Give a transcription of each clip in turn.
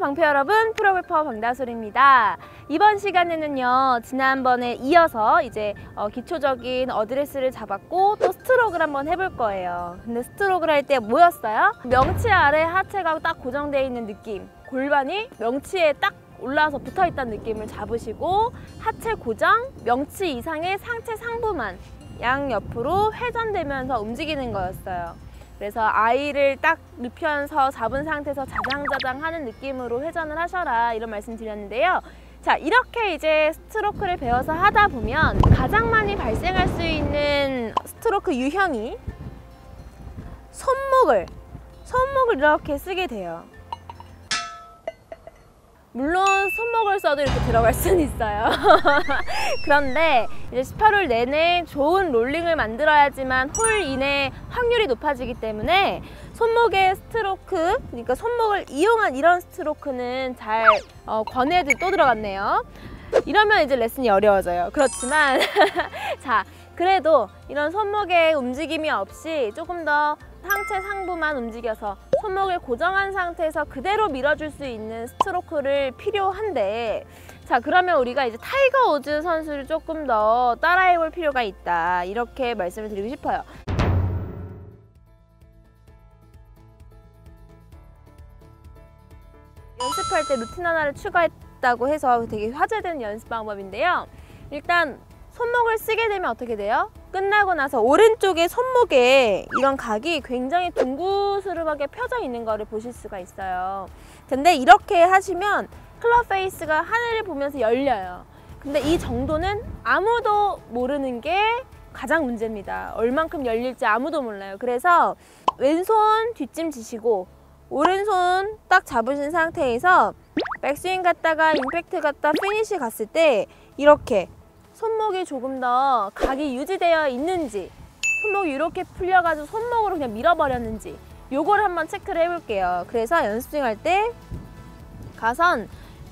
방패 여러분, 프로골퍼 방다솔입니다. 이번 시간에는요, 지난번에 이어서 이제 기초적인 어드레스를 잡았고 또 스트로크를 한번 해볼 거예요. 근데 스트로크를 할 때 뭐였어요? 명치 아래 하체가 딱 고정되어 있는 느낌, 골반이 명치에 딱 올라와서 붙어있다는 느낌을 잡으시고 하체 고정, 명치 이상의 상체 상부만 양옆으로 회전되면서 움직이는 거였어요. 그래서 아이를 딱 눕혀서 잡은 상태에서 자장자장 하는 느낌으로 회전을 하셔라, 이런 말씀 드렸는데요. 자, 이렇게 이제 스트로크를 배워서 하다 보면 가장 많이 발생할 수 있는 스트로크 유형이 손목을 이렇게 쓰게 돼요. 물론 손목을 써도 이렇게 들어갈 수는 있어요. 그런데 이제 18홀 내내 좋은 롤링을 만들어야지만 홀 이내 확률이 높아지기 때문에 손목의 스트로크, 그러니까 손목을 이용한 이런 스트로크는 잘 권해도 또 들어갔네요. 이러면 이제 레슨이 어려워져요. 그렇지만 자, 그래도 이런 손목의 움직임이 없이 조금 더 상체 상부만 움직여서 손목을 고정한 상태에서 그대로 밀어줄 수 있는 스트로크를 필요한데, 자, 그러면 우리가 이제 타이거 우즈 선수를 조금 더 따라해 볼 필요가 있다, 이렇게 말씀을 드리고 싶어요. 연습할 때 루틴 하나를 추가했다고 해서 되게 화제되는 연습 방법인데요. 일단 손목을 쓰게 되면 어떻게 돼요? 끝나고 나서 오른쪽에 손목에 이런 각이 굉장히 둥그스름하게 펴져 있는 거를 보실 수가 있어요. 근데 이렇게 하시면 클럽 페이스가 하늘을 보면서 열려요. 근데 이 정도는 아무도 모르는 게 가장 문제입니다. 얼만큼 열릴지 아무도 몰라요. 그래서 왼손 뒷짐 지시고 오른손 딱 잡으신 상태에서 백스윙 갔다가 임팩트 갔다 피니시 갔을 때 이렇게 손목이 조금 더 각이 유지되어 있는지, 손목이 이렇게 풀려가지고 손목으로 그냥 밀어버렸는지, 요걸 한번 체크를 해볼게요. 그래서 연습 스윙 할 때 가선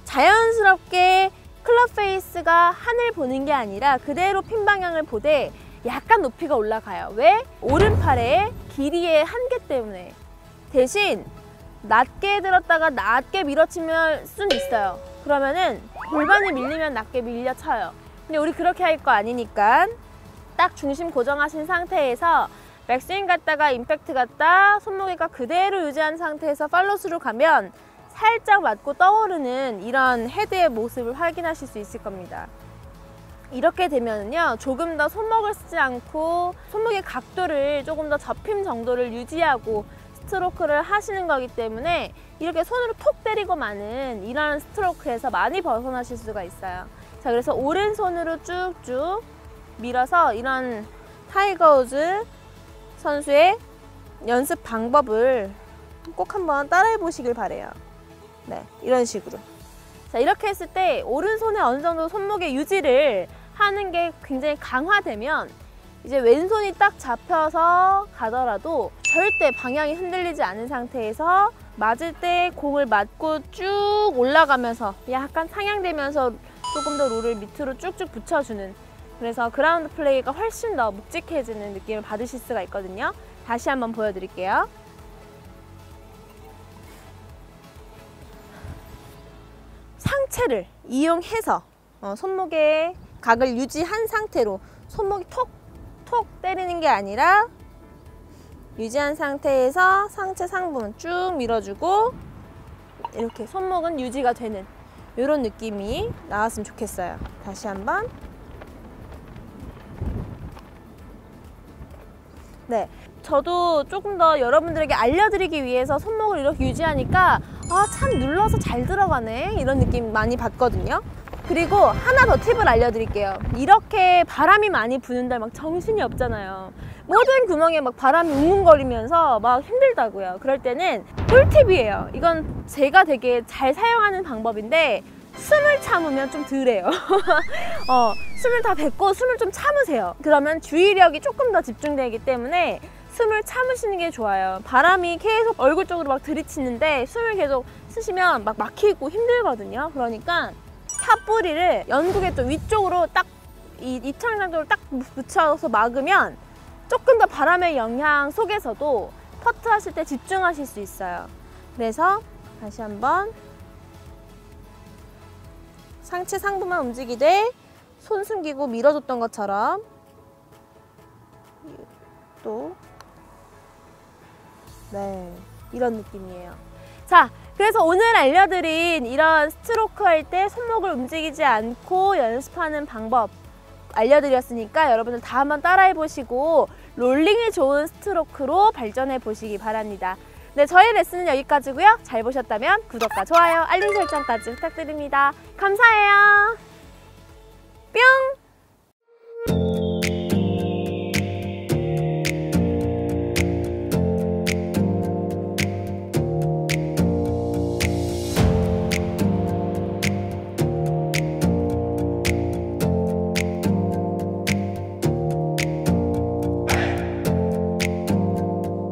자연스럽게 클럽 페이스가 하늘 보는 게 아니라 그대로 핀 방향을 보되 약간 높이가 올라가요. 왜? 오른팔의 길이의 한계 때문에. 대신 낮게 들었다가 낮게 밀어치면 수는 있어요. 그러면은 골반이 밀리면 낮게 밀려쳐요. 근데 우리 그렇게 할 거 아니니까 딱 중심 고정하신 상태에서 백스윙 갔다가 임팩트 갔다 손목이가 그대로 유지한 상태에서 팔로스루 가면 살짝 맞고 떠오르는 이런 헤드의 모습을 확인하실 수 있을 겁니다. 이렇게 되면요, 조금 더 손목을 쓰지 않고 손목의 각도를 조금 더 접힘 정도를 유지하고 스트로크를 하시는 거기 때문에 이렇게 손으로 톡 때리고 마는 이런 스트로크에서 많이 벗어나실 수가 있어요. 자, 그래서 오른손으로 쭉쭉 밀어서 이런 타이거 우즈 선수의 연습 방법을 꼭 한번 따라해 보시길 바래요. 네, 이런 식으로. 자, 이렇게 했을 때 오른손에 어느 정도 손목의 유지를 하는 게 굉장히 강화되면 이제 왼손이 딱 잡혀서 가더라도 절대 방향이 흔들리지 않은 상태에서 맞을 때 공을 맞고 쭉 올라가면서 약간 상향되면서 조금 더 롤을 밑으로 쭉쭉 붙여주는, 그래서 그라운드 플레이가 훨씬 더 묵직해지는 느낌을 받으실 수가 있거든요. 다시 한번 보여드릴게요. 상체를 이용해서 손목의 각을 유지한 상태로 손목이 톡톡 때리는 게 아니라 유지한 상태에서 상체 상부는 쭉 밀어주고 이렇게 손목은 유지가 되는 이런 느낌이 나왔으면 좋겠어요. 다시 한번. 네, 저도 조금 더 여러분들에게 알려드리기 위해서 손목을 이렇게 유지하니까 참 눌러서 잘 들어가네, 이런 느낌 많이 받거든요. 그리고 하나 더 팁을 알려드릴게요. 이렇게 바람이 많이 부는 날 막 정신이 없잖아요. 모든 구멍에 막 바람이 웅웅거리면서 막 힘들다고요. 그럴 때는 꿀팁이에요. 이건 제가 되게 잘 사용하는 방법인데 숨을 참으면 좀 덜해요. 숨을 다 뱉고 숨을 좀 참으세요. 그러면 주의력이 조금 더 집중되기 때문에 숨을 참으시는 게 좋아요. 바람이 계속 얼굴 쪽으로 막 들이치는데 숨을 계속 쓰시면 막 막히고 힘들거든요. 그러니까 탑뿌리를 연국의 좀 위쪽으로 딱 이창장적으로 딱 붙여서 막으면 조금 더 바람의 영향 속에서도 퍼트 하실 때 집중하실 수 있어요. 그래서 다시 한번 상체 상부만 움직이되 손 숨기고 밀어줬던 것처럼 또 네, 이런 느낌이에요. 자, 그래서 오늘 알려드린 이런 스트로크 할 때 손목을 움직이지 않고 연습하는 방법 알려드렸으니까 여러분들 다 한번 따라해보시고 롤링이 좋은 스트로크로 발전해 보시기 바랍니다. 네, 저희 레슨은 여기까지고요. 잘 보셨다면 구독과 좋아요, 알림 설정까지 부탁드립니다. 감사해요. 뿅!